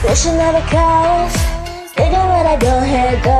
대신 나락하오 내가 말하고 해도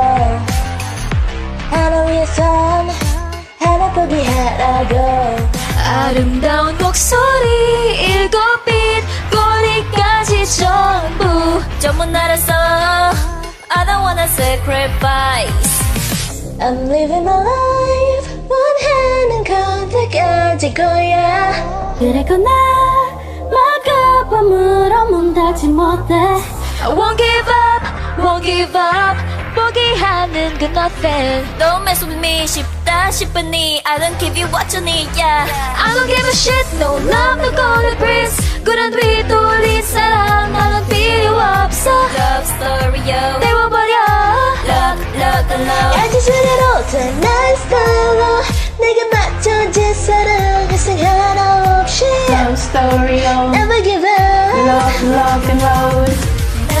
하나 위해선 하나 포기하라고 아름다운 목소리 7빛 꼬리까지 전부 날아서 I don't wanna sacrifice I'm living my life 원하는 건 다 가질 거야 그래도 나 막아봐 물어 문 닫지 못해 I won't give up, won't give up 포기하는 건 nothing Don't mess with me 싶다 싶으니 I don't give you what you need, yeah I don't give a shit, no love, no golden prince 그런 뒤돌린 사랑 나는 필요 없어 Love story, yo 때워버려 Love, love, love 야지스레로 turn 나의 스타일로 내가 맞춰진 사랑 희생 하나 없이 Love story, oh. Never give up Love, love and rose.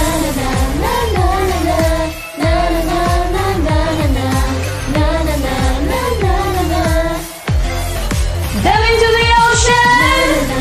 Dive into the ocean.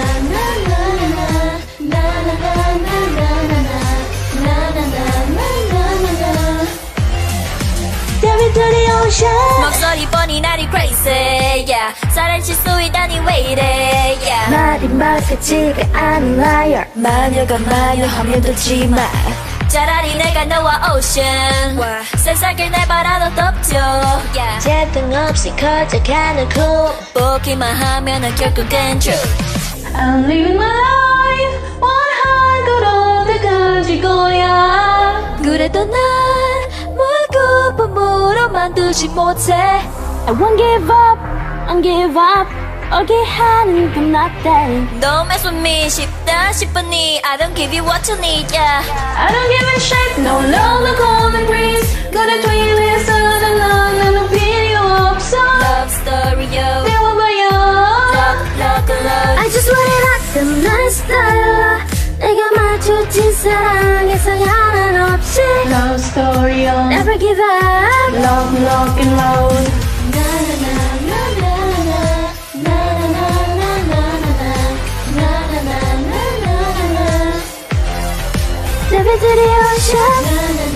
Dive into the ocean 목소리 뻔히 나를 crazy yeah 사랑칠 수 있다니 왜 이래 yeah 말이 말 같지가 않은 liar 마녀가 마녀하면 되지 마 차라리 내가 너와 ocean 세상을 내바라도 덮죠 yeah 재등 없이 커져가는 꿈 보기만 하면은 결국엔 true I'm living my life. 원한 걸 어디까지 거야. 그래도 난 물고품으로 만들지 못해 I won't give up. I'll give up. 포기하는 건 nothing. Don't mess with me 싶다 싶으니 I don't give you what you need yeah I don't give a shit. No love, no golden prince. 그래 뒤에서 나는 필요 없어. Love story yo 태워봐요. Love, love, love I just want it like the nice style 내가 맞춰진 사랑에서 하나 없이 Love story, oh. Never give up Love, rock and roll. Dive into the ocean